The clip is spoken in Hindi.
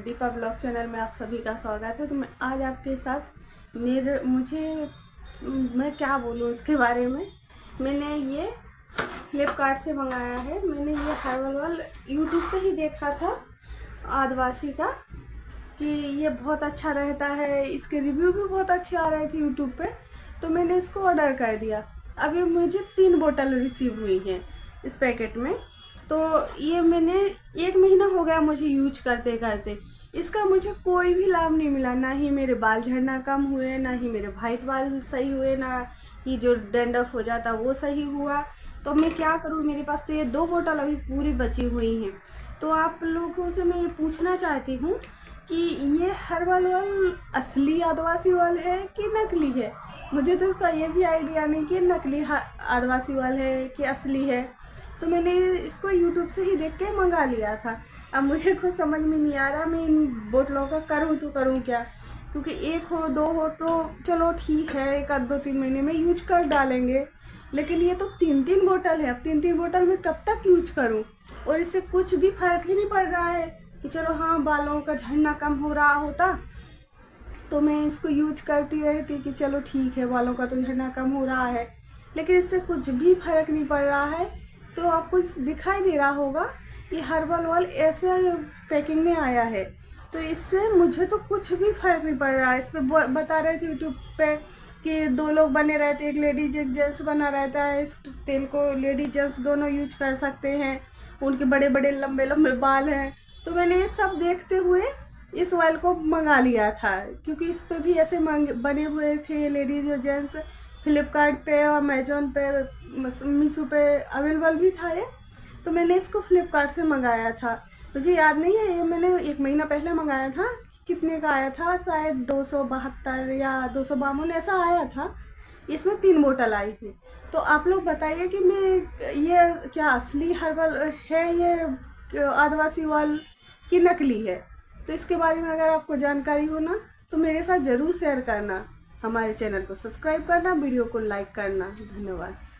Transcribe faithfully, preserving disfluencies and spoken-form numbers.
दीपा ब्लॉग चैनल में आप सभी का स्वागत है। तो मैं आज आपके साथ मेरे मुझे मैं क्या बोलूँ इसके बारे में। मैंने ये फ्लिपकार्ट से मंगाया है। मैंने ये हर्बल ऑयल यूट्यूब पे ही देखा था आदिवासी का कि ये बहुत अच्छा रहता है, इसके रिव्यू भी बहुत अच्छे आ रहे थे यूट्यूब पे। तो मैंने इसको ऑर्डर कर दिया। अभी मुझे तीन बोतल रिसीव हुई हैं इस पैकेट में। तो ये मैंने एक महीना हो गया मुझे यूज करते करते। इसका मुझे कोई भी लाभ नहीं मिला, ना ही मेरे बाल झड़ना कम हुए, ना ही मेरे वाइट बाल सही हुए, ना ही जो डैंड्रफ हो जाता वो सही हुआ। तो मैं क्या करूँ, मेरे पास तो ये दो बोतल अभी पूरी बची हुई हैं। तो आप लोगों से मैं ये पूछना चाहती हूँ कि ये हर्बल ऑयल असली आदिवासी ऑयल है कि नकली है। मुझे तो इसका ये भी आइडिया नहीं कि नकली आदिवासी ऑयल है कि असली है। तो मैंने इसको यूट्यूब से ही देख के मंगा लिया था। अब मुझे कुछ समझ में नहीं आ रहा मैं इन बोतलों का करूँ तो करूँ क्या, क्योंकि एक हो दो हो तो चलो ठीक है, एक आध दो तीन महीने में यूज कर डालेंगे, लेकिन ये तो तीन तीन बोतल है। अब तीन तीन बोतल में कब तक यूज करूँ, और इससे कुछ भी फर्क ही नहीं पड़ रहा है कि चलो हाँ बालों का झड़ना कम हो रहा होता तो मैं इसको यूज करती रहती कि चलो ठीक है बालों का तो झड़ना कम हो रहा है, लेकिन इससे कुछ भी फर्क नहीं पड़ रहा है। तो आपको दिखाई दे रहा होगा ये हर्बल ऑयल ऐसे पैकिंग में आया है, तो इससे मुझे तो कुछ भी फर्क नहीं पड़ रहा है। इस पर बता रहे थे यूट्यूब पे कि दो लोग बने रहते, एक लेडीज एक जेंट्स बना रहता है। इस तेल को लेडीज जेंट्स दोनों यूज कर सकते हैं, उनके बड़े बड़े लंबे लंबे बाल हैं। तो मैंने ये सब देखते हुए इस ऑयल को मंगा लिया था, क्योंकि इस पे भी ऐसे बने हुए थे लेडीज और जेंट्स। फ्लिपकार्ट पे और अमेजोन पे मीशो पे अवेलेबल भी था ये। तो मैंने इसको फ्लिपकार्ट से मंगाया था। मुझे याद नहीं है, ये मैंने एक महीना पहले मंगाया था। कितने का आया था, शायद दो सौ बहत्तर या दो सौ बावन ऐसा आया था। इसमें तीन बोतल आई थी। तो आप लोग बताइए कि मैं ये क्या असली हर्बल है ये आदिवासी ऑयल की नकली है। तो इसके बारे में अगर आपको जानकारी हो ना तो मेरे साथ ज़रूर शेयर करना। हमारे चैनल को सब्सक्राइब करना, वीडियो को लाइक करना। धन्यवाद।